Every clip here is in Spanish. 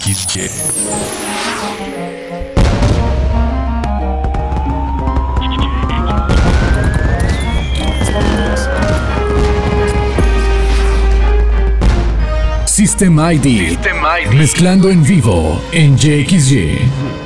JXY. System ID. Mezclando en vivo en JXY.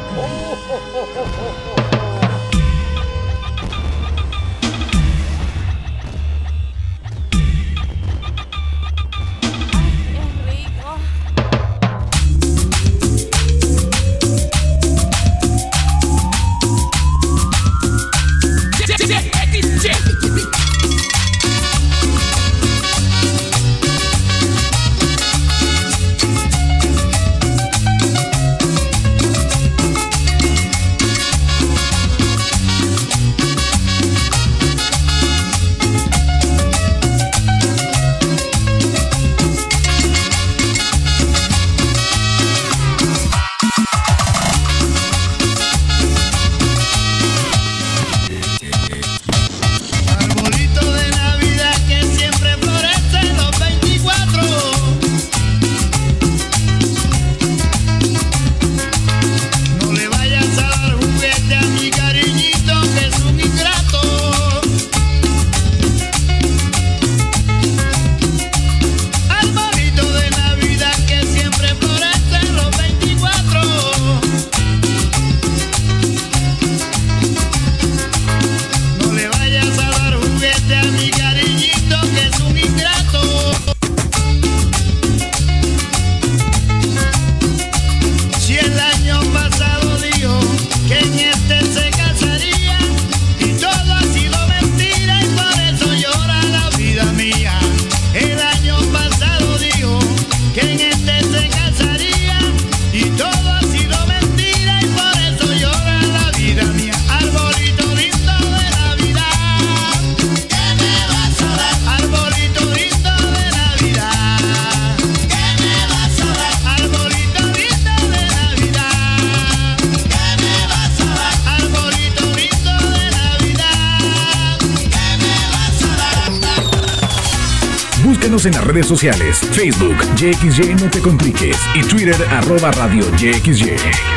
Búscanos en las redes sociales, Facebook, JXY No Te Compliques y Twitter, @Radio JXY.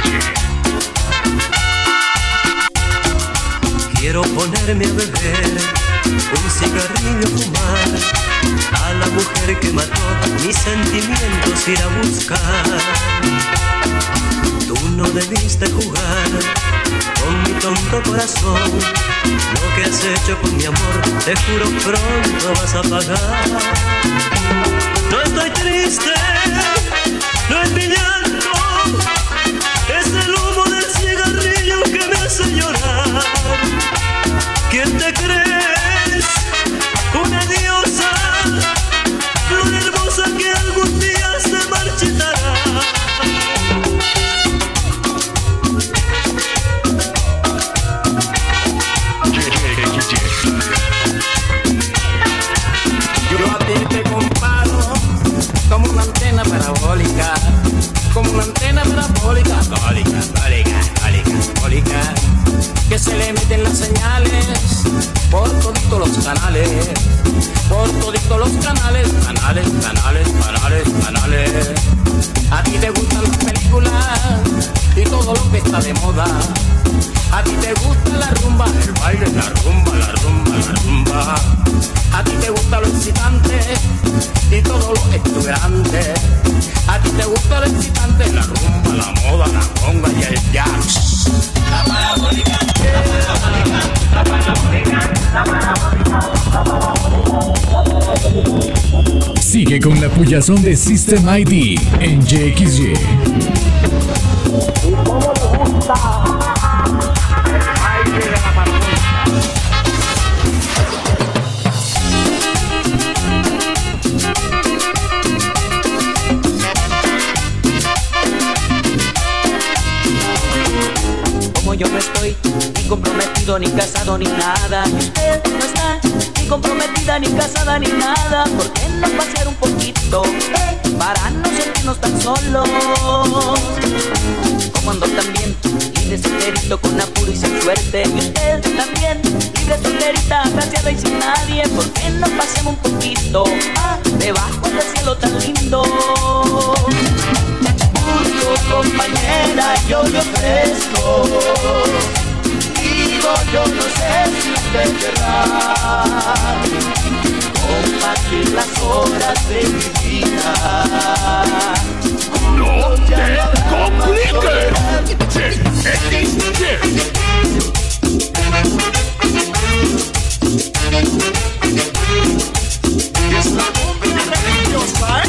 Quiero ponerme a beber, un cigarrillo fumar, a la mujer que mató mis sentimientos ir a buscar. Tú no debiste jugar con mi tonto corazón. Lo que has hecho con mi amor, te juro pronto vas a pagar. No estoy triste, no es mi llanto, es el humo del cigarrillo que me hace llorar. ¿Quién te crees? Una diosa, flor hermosa que algún día se marchitará. Yo a ti te comparo como una antena parabólica, como una antena parabólica, que se le meten las señales por toditos los canales, por toditos los canales. A ti te gustan las películas y todo lo que está de moda. A ti te gusta la rumba, el baile, la rumba. A ti te gusta lo excitante y todo lo exuberante. A ti te gusta lo excitante, la rumba, la moda, la conga y el jazz. La parabólica, la parabólica, la parabólica, la parabólica. Sigue con la puyazón de System ID en JXY. ¿Y cómo le gusta? El baile de la parabólica. Yo no estoy ni comprometido, ni casado, ni nada. Y usted no está ni comprometida, ni casada, ni nada. ¿Por qué no pasear un poquito para no sentirnos tan solos? Como ando también, libre solterito con apuro y sin suerte. Y usted también, libre solterita, agraciada y sin nadie. ¿Por qué no pasemos un poquito debajo del cielo tan lindo? Busco compañera, yo le ofrezco. Digo, yo no sé si usted querrá compartir las horas de mi vida. ¡No te compliques! Es la cumbia religiosa, ¿eh?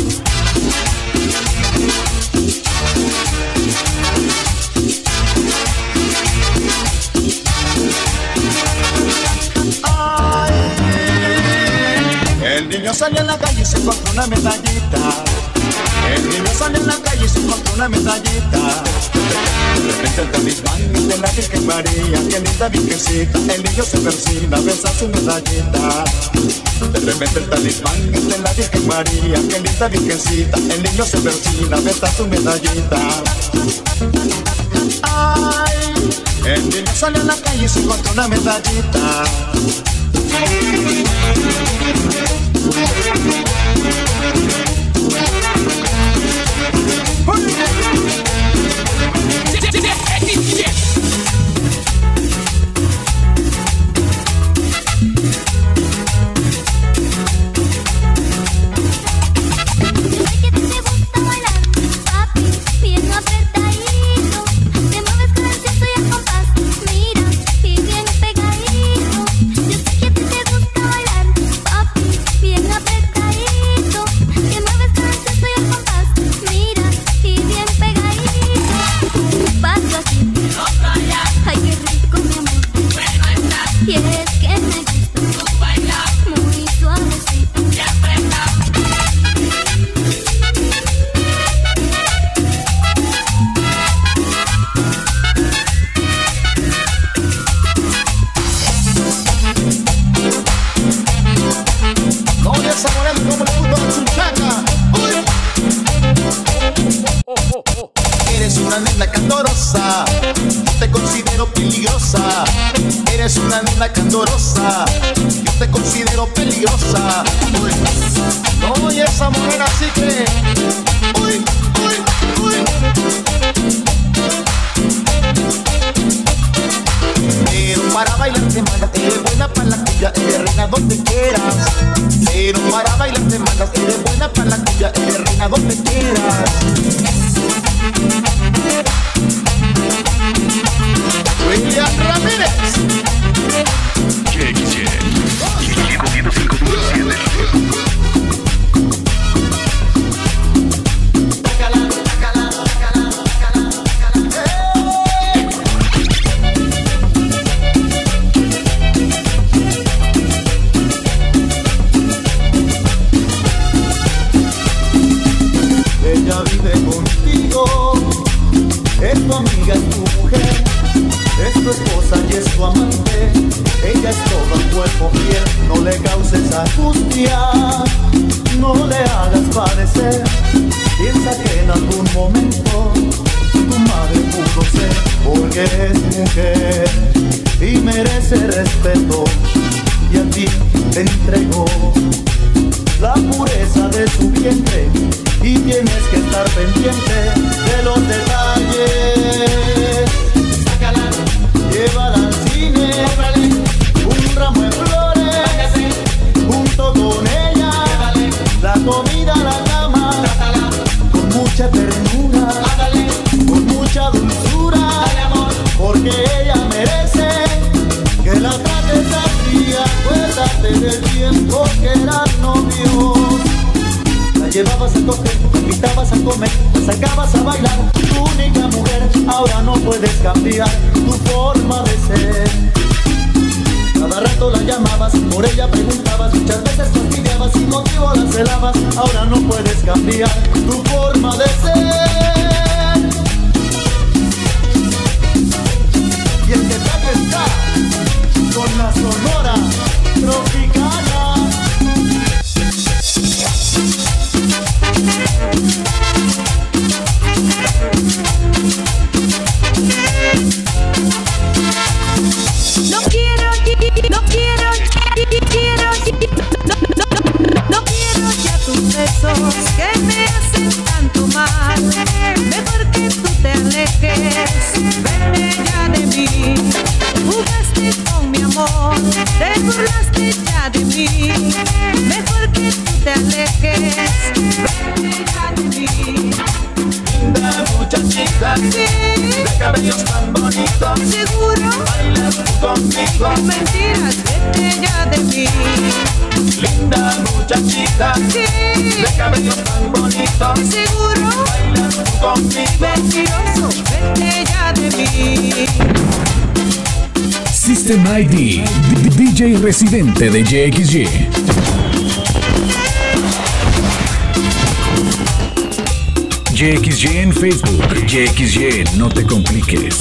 El niño salió a la calle y se encontró una medallita. El niño salió a la calle y se encontró una medallita. De repente el talismán de la Virgen María, qué linda virgencita. El niño se persina, besa su medallita. De repente el talismán de la Virgen María, qué linda virgencita. El niño se persina, besa su medallita. Ay, el niño salió a la calle y se encontró una medallita. Eres una nena candorosa, yo te considero peligrosa. Eres una nena candorosa, yo te considero peligrosa. Uy, no, y esa mujer así que uy, uy, uy. Pero para bailar te mandas, eres buena para la cumbia, eres reina donde quieras. Pero para bailar te mandas, eres buena para la cumbia, eres reina donde quieras. William Ramírez. Ella vive contigo, es tu amiga, es tu mujer, es tu esposa y es tu amante. Ella es todo el cuerpo fiel, no le causes angustia, no le hagas padecer. Piensa que en algún momento tu madre pudo ser, porque es mujer y merece respeto, y a ti te entregó la pureza de su vientre, y tienes que estar pendiente de los detalles. Sácala, llévala al cine, cómprale un ramo de flores, junto con ella, llévale la comida a la cama, trátala con mucha ternura, ándale, con mucha dulzura, dale amor, porque ella merece que la trates así. Acuérdate del tiempo que eran novios. La llevabas a coger, la invitabas a comer, la sacabas a bailar. Tu única mujer, ahora no puedes cambiar tu forma de ser. Cada rato la llamabas, por ella preguntabas, muchas veces fastidiabas, sin motivo la celabas. Ahora no puedes cambiar tu forma de ser. Y el que está con la Sonora Tropicana. No quiero ya tus besos que me hacen tanto mal. ¿Seguro? Baila conmigo. Mentiras, vete ya de mí. Linda muchachita, Sí. de cabello tan bonito. ¿Seguro? Baila conmigo. Mentiroso, vete ya de mí. System ID, DJ residente de JXJ. JXJ en Facebook, JXJ, no te compliques.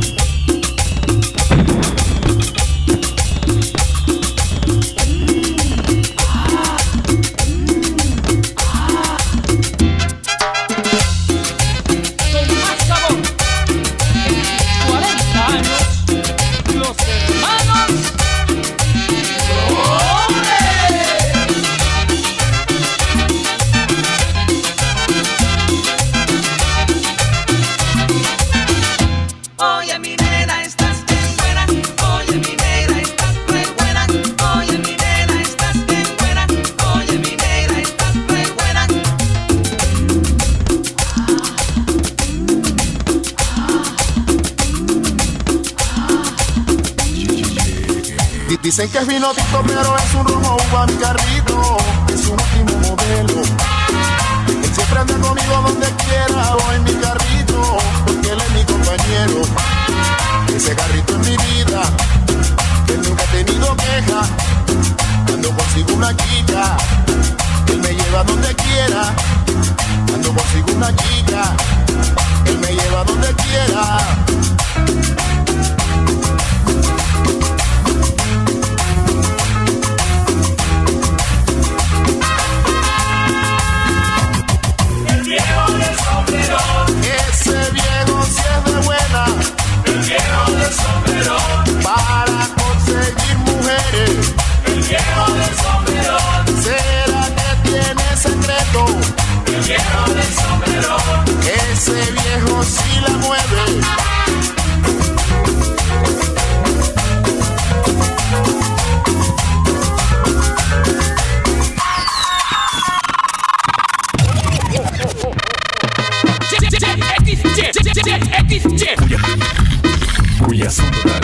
Dicen que es vino tinto, pero es un rojo uva mi carrito. Es un último modelo. Él siempre anda conmigo donde quiera o en mi carrito, porque él es mi compañero. Ese carrito es mi vida. Él nunca ha tenido queja. Cuando consigo una chica, él me lleva donde quiera. Cuando consigo una chica, él me lleva donde quiera. Ese viejo si es de buena, el viejo del sombrero, para conseguir mujeres, el viejo del sombrero. ¿Será que tiene secreto? El viejo del sombrero. Ese viejo si la mueve. Cuya Total.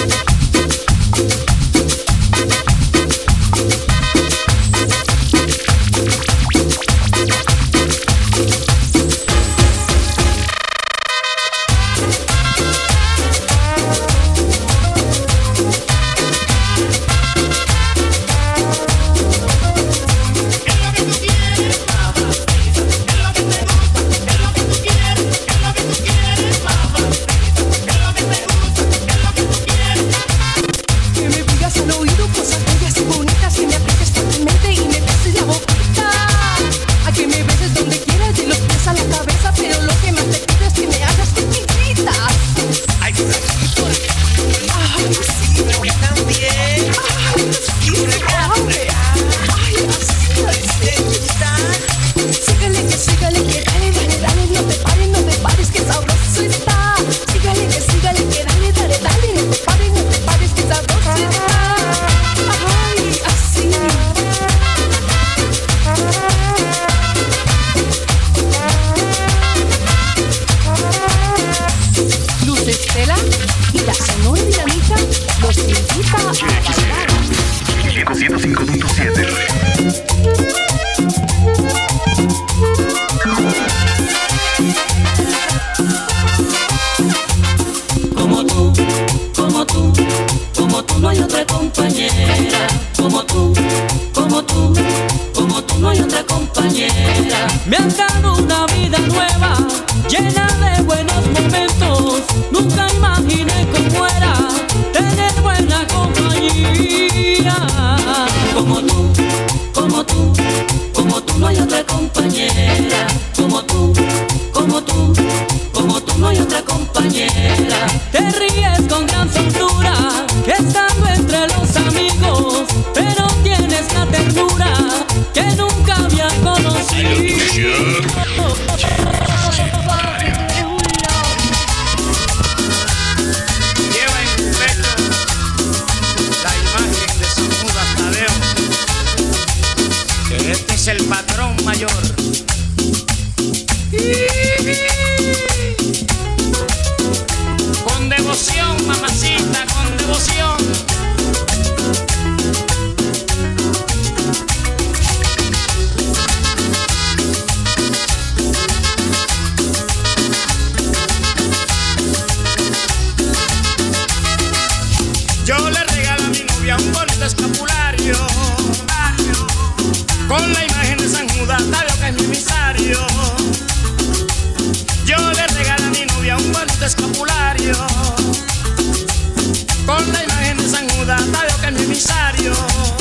Me han dado una vida nueva, llena de buenos momentos. Nunca imaginé cómo era tener buena compañía. Como tú, como tú, como tú no hay otra compañera. Como tú, como tú, como tú no hay otra compañera. Te ríes con gran soltura, estando entre los amigos, pero tienes la ternura que nunca había conocido. Yo le regalo a mi novia un bonito escapulario con la imagen de San Judas Tadeo, que es mi emisario. Yo le regalo a mi novia un bonito escapulario con la imagen de San Judas Tadeo, que es mi emisario.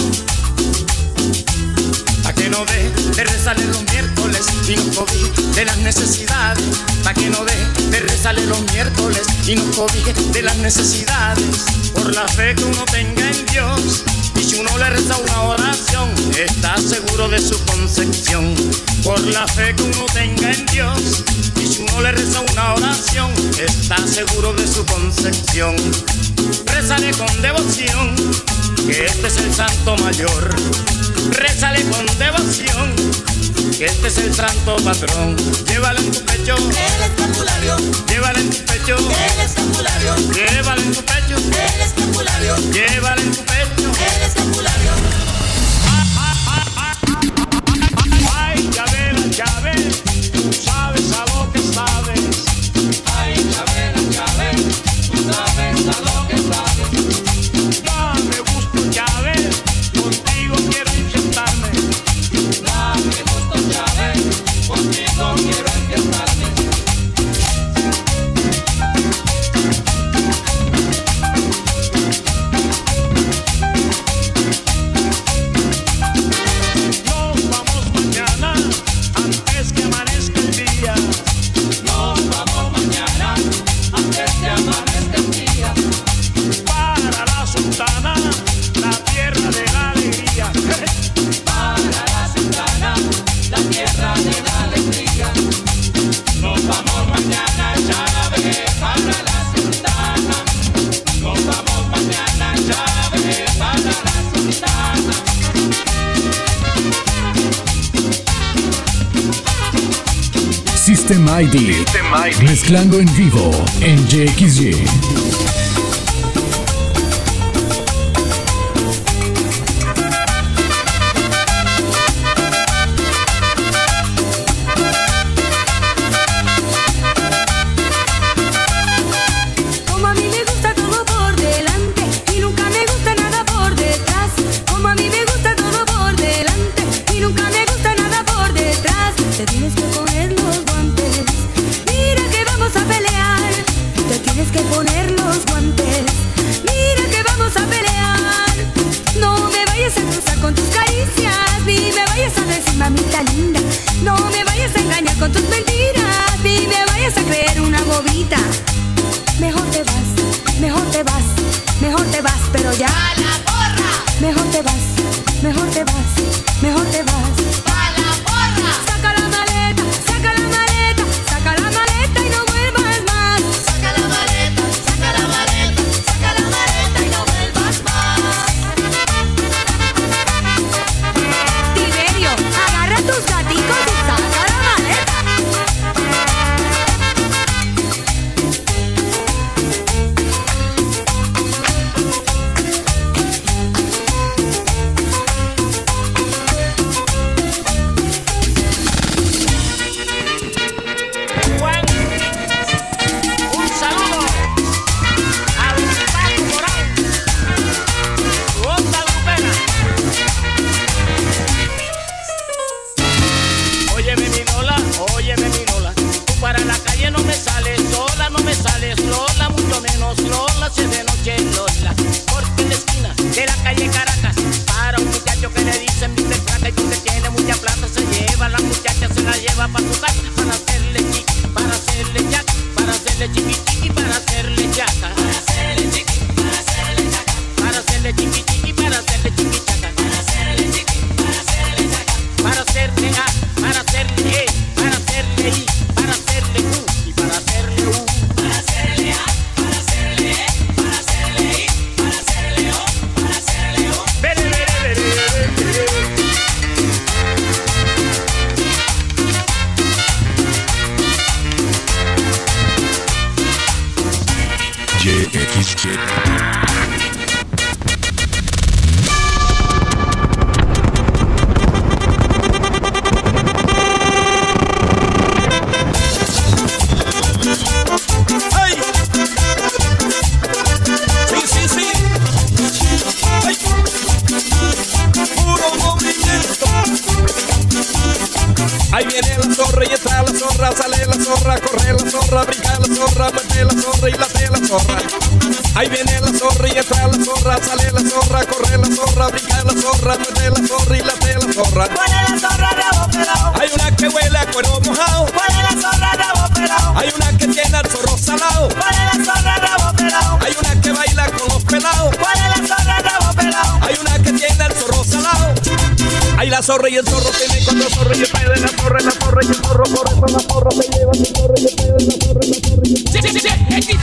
Pa' que no deje de rezarle los miércoles y nos cobije de las necesidades. Pa' que no deje de rezarle los miércoles y nos cobije de las necesidades. Por la fe que uno tenga en Dios, y si uno le reza una oración, está seguro de su concepción. Por la fe que uno tenga en Dios, y si uno le reza una oración, está seguro de su concepción. Rézale con devoción, que este es el santo mayor. Rézale con devoción, que este es el santo patrón. Llévalo en tu pecho, el escapulario. Llévalo en tu pecho, El escapulario. Llévalo en tu pecho, El escapulario. Llévalo en tu pecho. El escapulario. Ay, Chabela, tú sabes a lo que sabes. Ay, Chabela, tú sabes a lo que sabes. Dame gusto, Chabela, contigo quiero inyectarme. Dame gusto, Chabela, contigo quiero enfiestarme. Nos vamos mañana, antes que amanezca el día. Nos vamos mañana, antes que amanezca el día. Para la Sultana, la tierra de la alegría. Para la Sultana, la tierra de la alegría. Nos vamos mañana, Chávez, para la Sultana. Nos vamos mañana, Chávez, para la Sultana. System ID. Mezclando en vivo en YXY. Como a mí me gusta todo por delante y nunca me gusta nada por detrás. Como a mí me gusta todo por delante y nunca me gusta nada por detrás. Te tienes que poner los guantes. Mira que vamos a pelear. Te tienes que poner los guantes. Mira que vamos a pelear. No me vayas a cruzar con tus caricias, ni me vayas a decir mamita linda. No me vayas a engañar con tus mentiras, ni me vayas a creer una bobita. Mejor te vas, mejor te vas, mejor te vas, pero ya. ¡A la porra! Mejor te vas, mejor te vas, mejor te vas. ¡A la porra! Saca la maleta, saca la maleta, saca la maleta y no vuelvas más. Saca la maleta, saca la maleta, saca la maleta y no vuelvas más. Tiberio, agarra tus gaticos y saca la maleta. Juan, un saludo a don Paco Morán, onda grupera. Óyeme mi Lola, tú para la calle no me sales, sola no me sales, Lola mucho menos, Lola si es de noche, Lola. Porque en la esquina de la calle Caracas, para un muchacho que le dicen Mr. Plata y tú que tiene mucha plata, se lleva la muchacha, se la lleva para tu casa, para hacerle chiqui, para hacerle yaca, para hacerle chiqui chiqui, para hacerle yaca, para hacerle chiqui, para hacerle yaca, para hacerle chiqui chiqui, para hacerle chiqui chaca, para hacerle chiqui, para hacerle yaca, para hacerle A, para hacerle E, para hacerle I, para hacerle U y para hacerle U, para hacerle A, para hacerle E, para hacerle I, para hacerle O, para hacerle U. Vere, vere, vere, vere, vere. YXY. ¡Ay! Sí, sí, sí. Ahí viene la zorra y entra la zorra, sale la zorra, corre la zorra, brinca la zorra, muerde la zorra y late la zorra. ¿Cuál es la zorra, rabo pelado? Hay una que huele a cuero mojado. ¿Cuál es la zorra, rabo pelado? Hay una que tiene el zorro salado. ¿Cuál es la zorra, rabo pelado? Hay una que baila con los pelados. ¿Cuál es la zorra, rabo pelado? Hay una que tiene el zorro salado. Hay la zorra y el zorro tiene cuatro zorros y el pedo de la zorra y el zorro, por eso la zorra se lleva su zorro y el pedo de la zorra y la zorra y el zorro.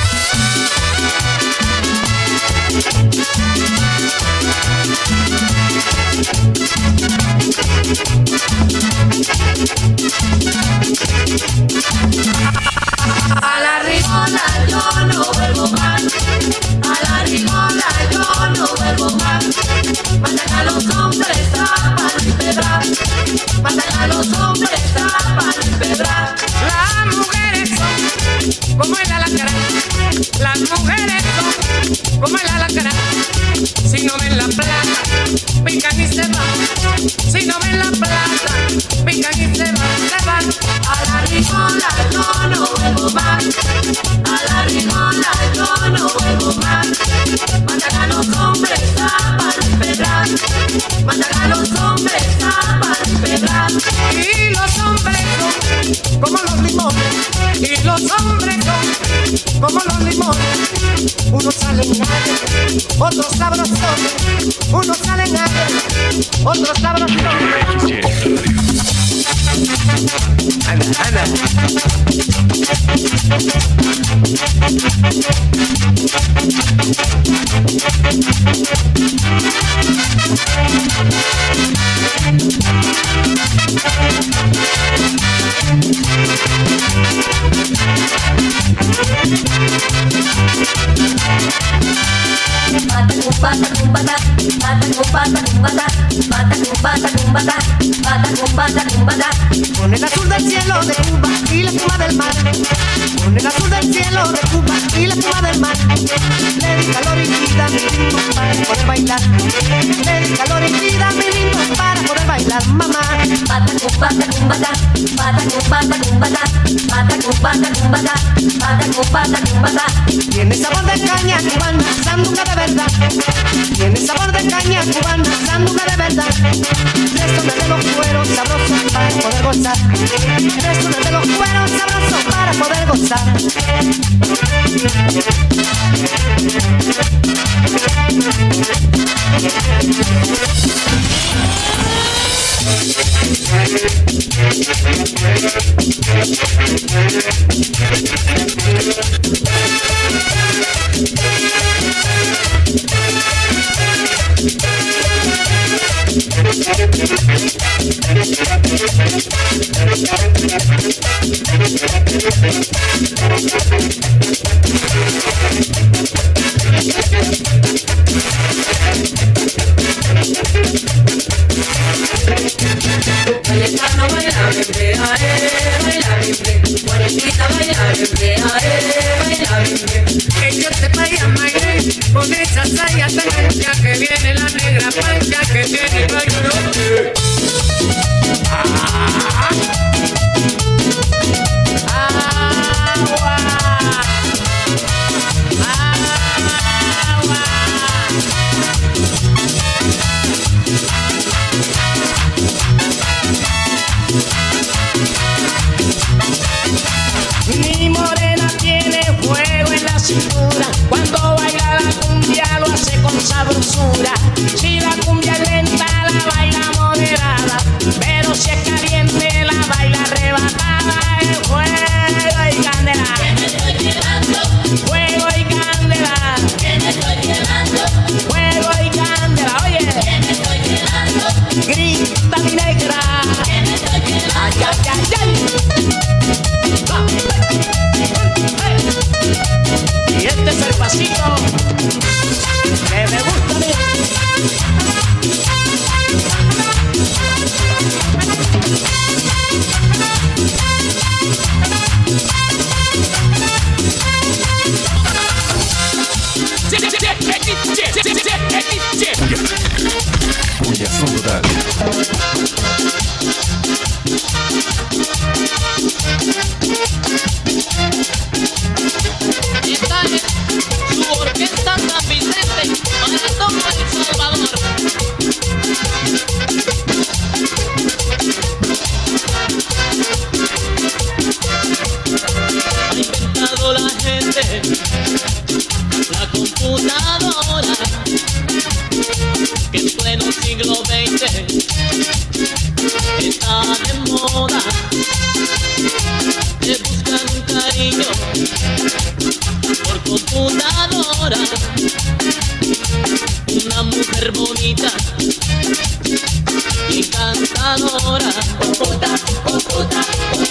A la rigola yo no vuelvo más. A la rigola yo no vuelvo más. Matan a los hombres a palo y pedra. Matan a los hombres a palo y pedra. Las mujeres son como el alacrán. Las mujeres son como el alacrán. Si no ven la plata, pican y se van. Si no ven la plata, pican y se van. A la rigola yo no vuelvo más. A la rigola yo no vuelvo más. Matan a los hombres a palo y pedra. Matan a los hombres a palo y pedra. Y los hombres son como los limones. Y los hombres son como los limones. Unos salen alegres, otros sabrosones. Unos salen alegres, otros sabrosones. Ana. Con el azul del cielo de Cuba y la espuma del mar. Con el azul del cielo de Cuba y la espuma del mar. Le di calor y vida a mi ritmo para poder bailar. Le di calor y vida a mi ritmo para poder bailar, mamá. Tiene sabor de caña cubana, sandunga de verdad. Tiene sabor de caña cubana, sandunga de verdad. Restos de los cueros sabrosos para poder gozar. Restos de los cueros sabrosos para poder gozar. Vallecano baila bembe, baila bembe. Guarequita baila bembe, baila bembe. Échate pa' allá, Mayre, con esa saya tan ancha que viene la negra pancha que tiene baile. Mi morena tiene fuego en la cintura. Cuando baila la cumbia lo hace con sabrosura. Si la cumbia es lenta la baila moderada, pero si es caliente la baila arrebatada. El fuego y candela, Que me estoy quedando, fuego y candela, que me estoy quedando, fuego y candela. Oye, que me estoy quedando, grita mi negra. que me estoy quedando. Ay, ay, ay, ay. Y este es el pasito que me gusta a mí. Humillación total. Esta es su La computadora que en pleno siglo XX está de moda. Te buscan un cariño por computadora. Una mujer bonita y encantadora. Computadora.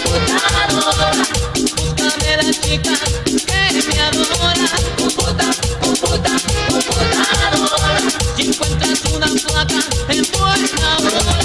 Búscame la chica que me adora. Computadora. Si encuentras una placa en buena hora.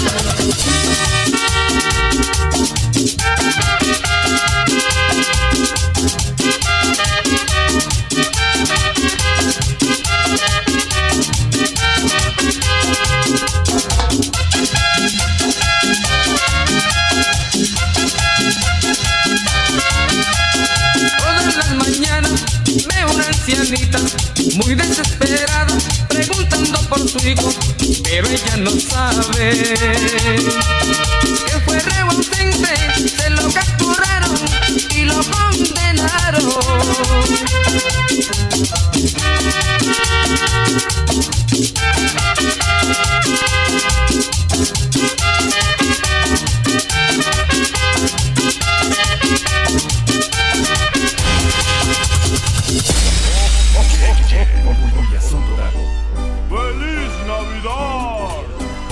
Todas las mañanas veo una ancianita muy desesperada preguntando por su hijo, pero ella no sabe que fue reo ausente, se lo capturaron y lo condenaron. ¡Feliz Navidad!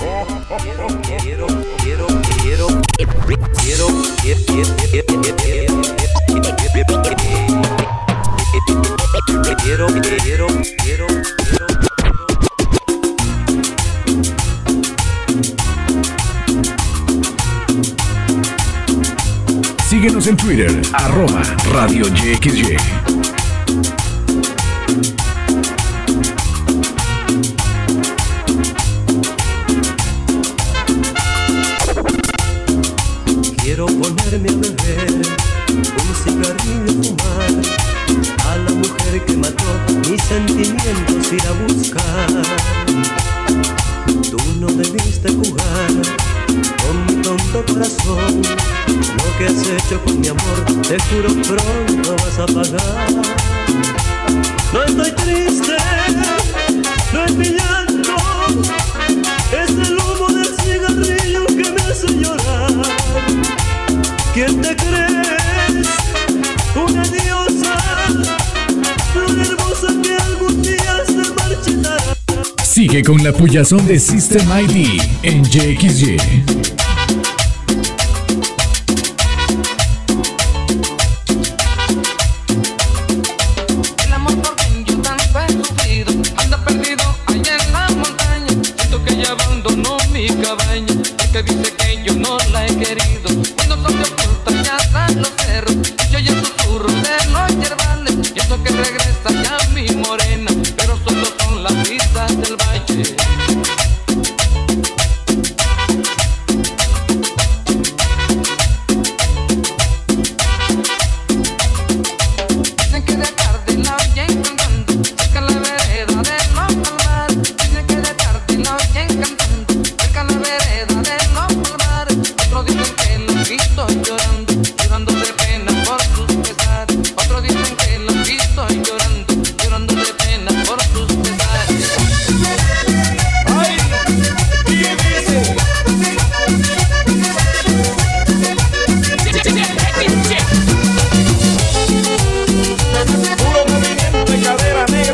Síguenos en Twitter, @Radio YXY. Quiero ponerme a beber, un cigarrillo fumar, a la mujer que mató mis sentimientos ir a buscar. Tú no debiste jugar con mi tonto corazón, lo que has hecho con mi amor, te juro pronto vas a pagar. No estoy triste, no es mi llanto, es el humo del cigarrillo que me hace llorar. ¿Quién te crees? Una diosa, flor hermosa que algún día se marchitará. Sigue con la puyazón de System ID en YXY. El amor por quien yo tanto he sufrido anda perdido allá en la montaña. Siento que ella abandonó mi cabaña porque dice que yo no la he querido. Cuando son ocultas ya están los cerros y oye el susurro de los yerbales. Y eso que regresa ya mi morena, pero solo son las brisas del valle. Dicen que de tarde la oyen cantando cerca la vereda de los palmares. Dicen que de tarde la oyen cantando cerca la vereda de los palmares. Otros dicen que la han visto llorando, llorando de pena por sus pesares. Otros dicen que la han visto llorando, llorando de pena por sus pesares. Ay, y dice. Puro movimiento de cadera negra.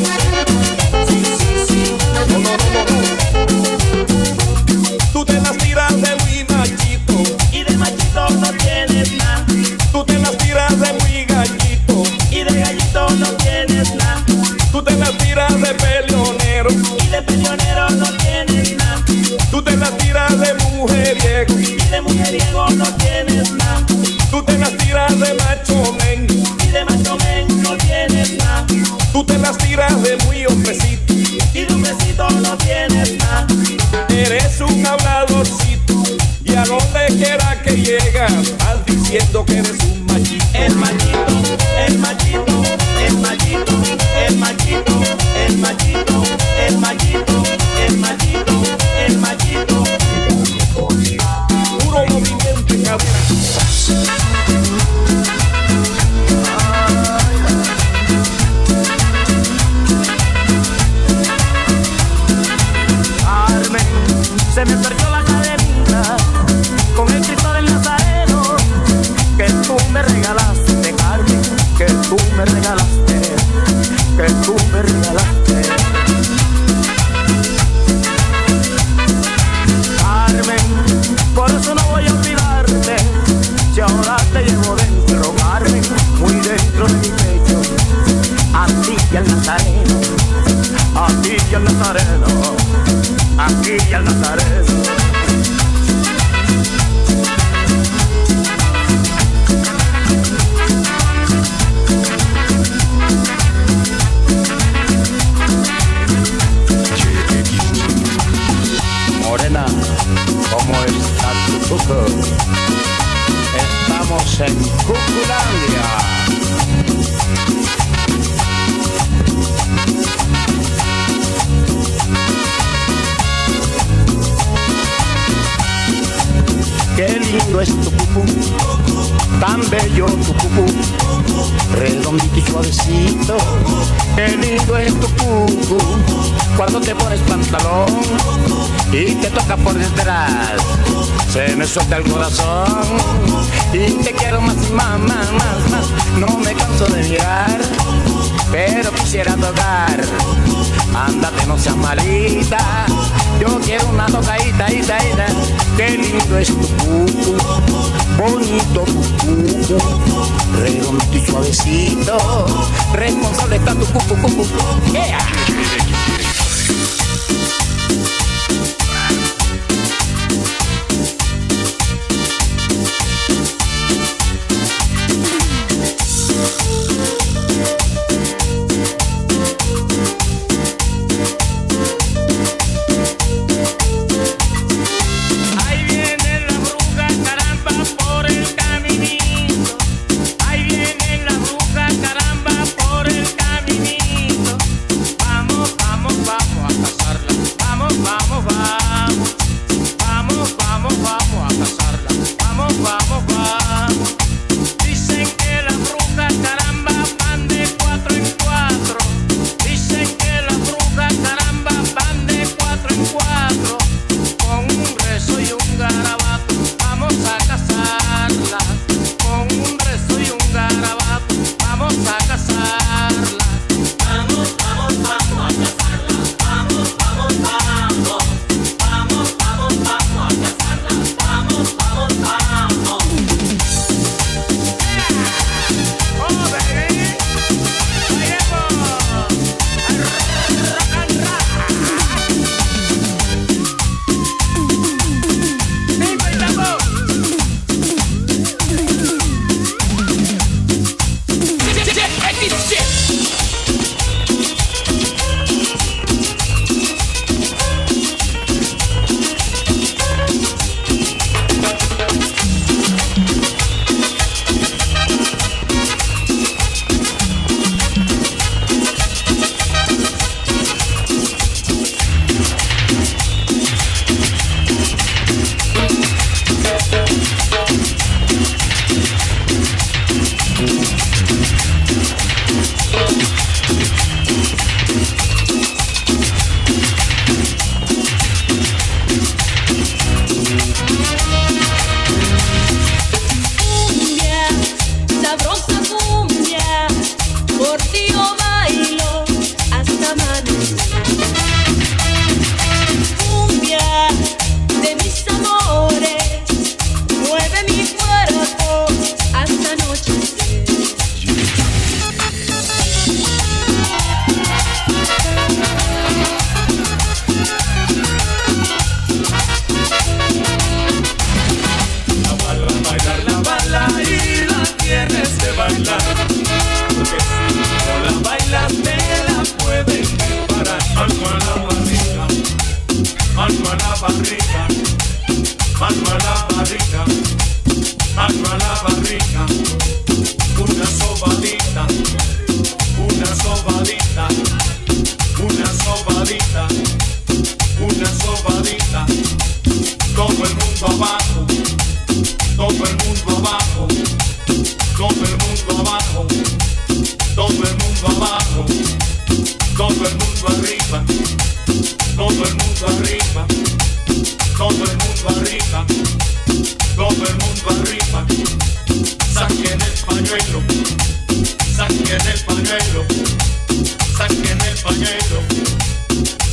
Tú te las tiras de muy machito y de machito no tienes nada. Tú te las tiras de muy gallito y de gallito no tienes nada. Tú te las tiras de peleonero y de peleonero no tienes nada. Tú te las tiras de mujeriego y de mujeriego no tienes nada. Tú te las tiras de macho men y de macho men no tienes nada. Tú te las tiras de muy hombrecito y de hombrecito no tienes nada. Eres un habladorcito y a donde quiera que llegas vas diciendo que eres un machito. El machito, el machito, el machito, el machito, el machito, el machito, el machito, el machito. Puro movimiento en cadera. se me perdió la cadenita con el Cristo del Nazareno que tú me regalaste, Carmen, que tú me regalaste, que tú me regalaste. Carmen, por eso no voy a olvidarte, si ahora te llevo dentro, Carmen, muy dentro de mi pecho, a ti y al Nazareno, a ti y al Nazareno, aquí y al Nazareno. Morena, ¿cómo está tu cuco? Estamos en Cuculandia. Qué lindo es tu cucú, tan bello tu cucú, redondito y suavecito. Qué lindo es tu cucú, cuando te pones pantalón y te toca por detrás, se me suelta el corazón y te quiero más y más, más, más, más. No me canso de mirar, pero quisiera tocar. Ándate, no seas malita, yo quiero una tocadita, ita, ita. Qué lindo es tu cucu, bonito tu cucu, redondito y suavecito, responsable está tu cucu, cucu, yeah. Vamos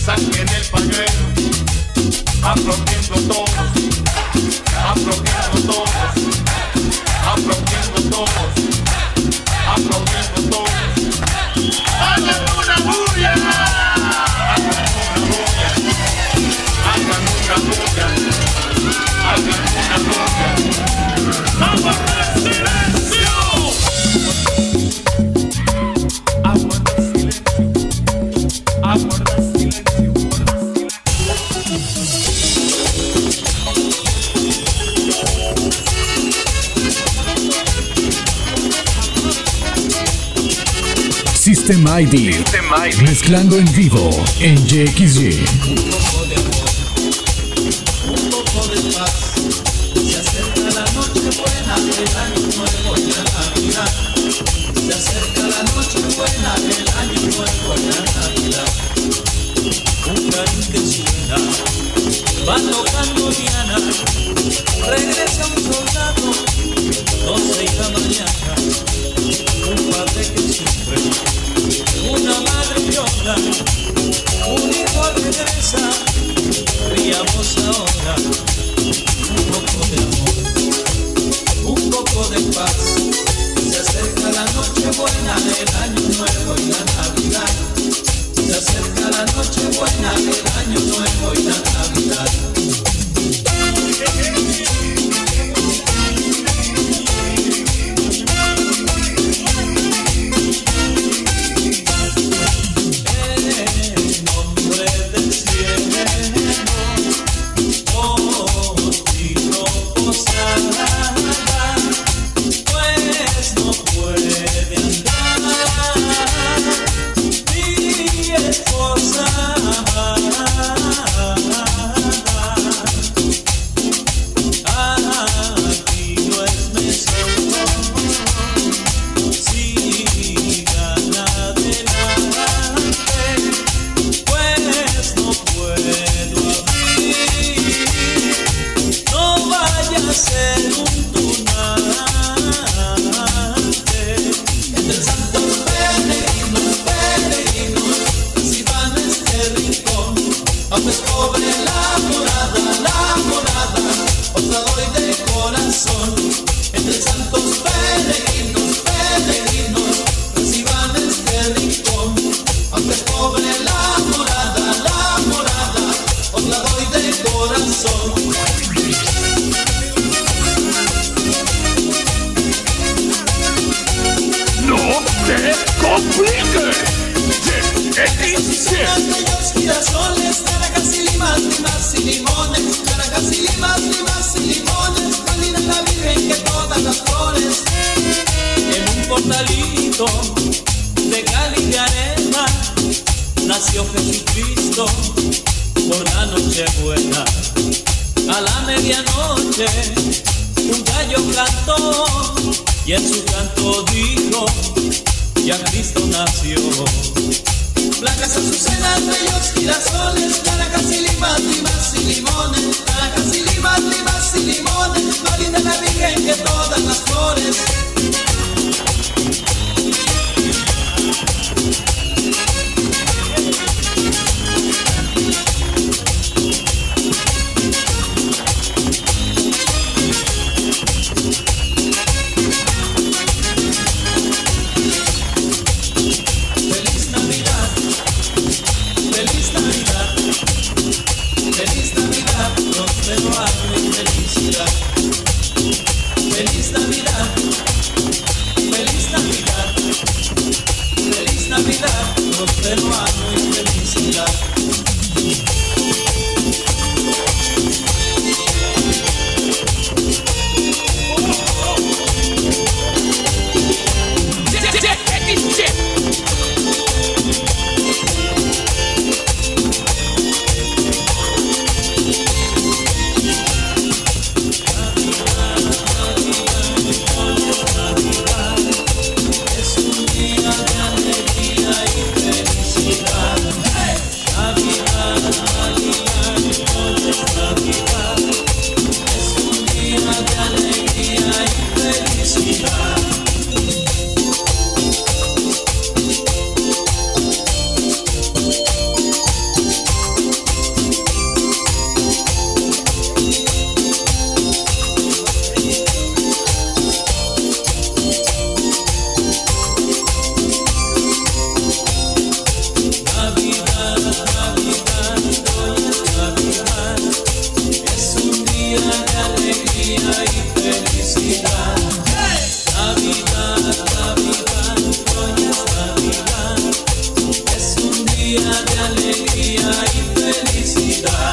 saquen el pañuelo, aplaudiendo todos, aplaudiendo todos, aplaudiendo todos, aplaudiendo todos. ¡Hagan una bulla! ¡Hagan una bulla! ¡Hagan una bulla! ¡Hagan una bulla! ¡Aguarda el silencio! Aguarda el silencio. Aguarda el silencio. System ID. Mezclando en vivo en YXY. Un poco de paz, se acerca la noche buena del año nuevo y la Navidad. Se acerca la noche buena del año nuevo y la Navidad. Un clarín que suena, va tocando Diana. Regresa un soldado, 12 y la mañana. Un padre que sufre, una madre llora, un hijo regresa. Riamos ahora, un poco de amor, un poco de paz. Se acerca la noche buena del año nuevo y la Navidad. Se acerca la noche buena del año nuevo y la Navidad. De cal y de arena nació Jesucristo por la noche buena. A la medianoche un gallo cantó y en su canto dijo: ya Cristo nació. Blancas azucenas, bellos girasoles, naranjas y limas, limas y limones, naranjas y limas, limas y limones, más linda la Virgen que todas las flores. Es un día de alegría y felicidad. día de alegría y felicidad.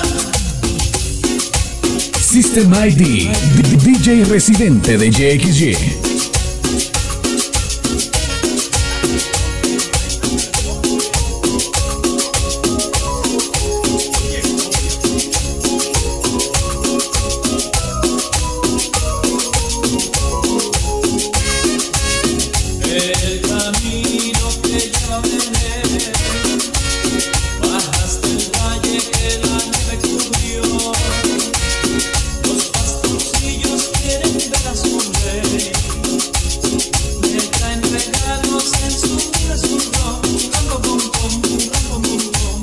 System ID, DJ residente de JXJ. El camino que lleva a Belén, bajaste el valle que la nieve cubrió. Los pastorcillos quieren ver a su rey, le traen regalos en su corazón. Rango, bom, bom, rango, bom, bom.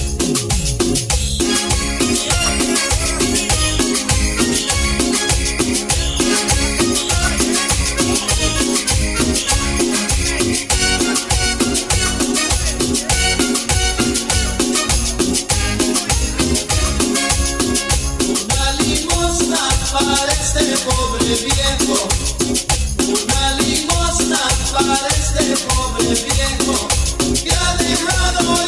Una limosna para este pobre viejo, una limosna para este pobre viejo, que ha dejado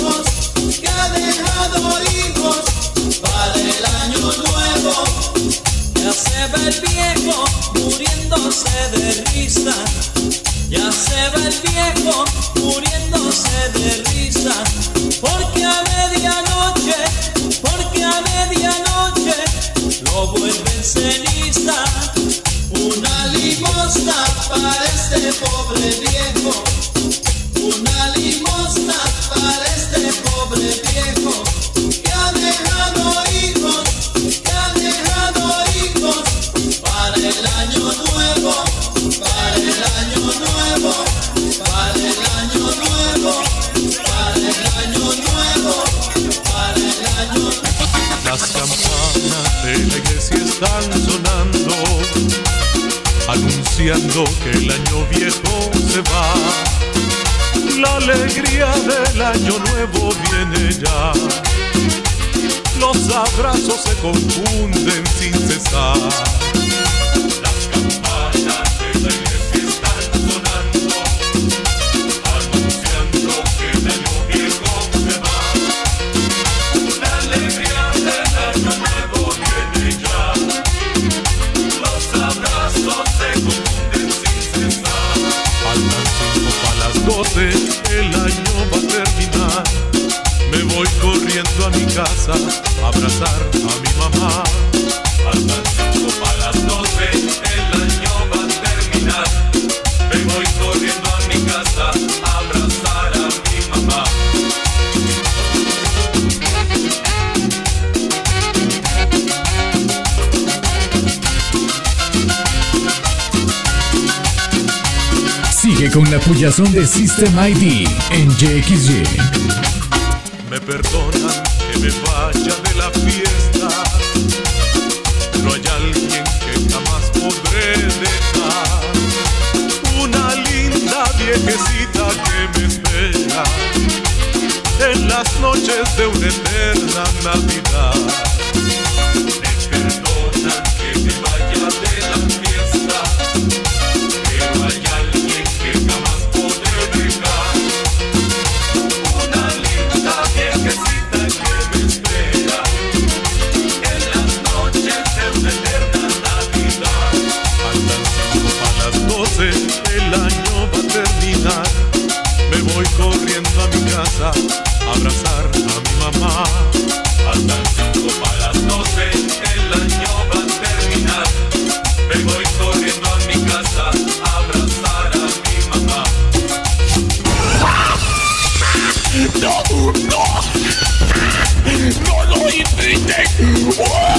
hijos para el año nuevo. Ya se va el viejo muriéndose de risa, ya se va el viejo muriéndose de risa, porque a medianoche lo vuelven ceniza. Una limosna para este pobre viejo, una limosna para este pobre viejo, que ha dejado hijos para el año nuevo, para el año nuevo, para el año nuevo, para el año nuevo, para el año nuevo. Las campanas de la iglesia están sonando, anunciando que el año viejo se va. La alegría del año nuevo viene ya. Los abrazos se confunden sin cesar. Las campanas de la iglesia están sonando, anunciando que el año viejo se va. La alegría del año nuevo viene ya. Los abrazos se confunden sin cesar. Faltan 5 para las 12, el año va a terminar. Me voy corriendo a mi casa a abrazar a mi mamá. Faltan 5 para las 12, el año va a terminar. Me voy corriendo a mi casa a abrazar a mi mamá. Sigue con la puyazón de System ID en JXJ. Me perdonan que me vaya de la fiesta, pero hay alguien que jamás podré dejar. Una linda viejecita que me espera en las noches de una eterna Navidad. Me perdonan que me vaya de la fiesta, pero hay alguien que jamás podré dejar. Una linda viejecita que me espera en las noches de una eterna Navidad. Faltan 5 para las 12, el año va a terminar. Me voy corriendo a mi casa a abrazar a mi mamá. Faltan 5 para las 12, el año va a terminar. Me voy corriendo a mi casa a abrazar a mi mamá. No lo inviten.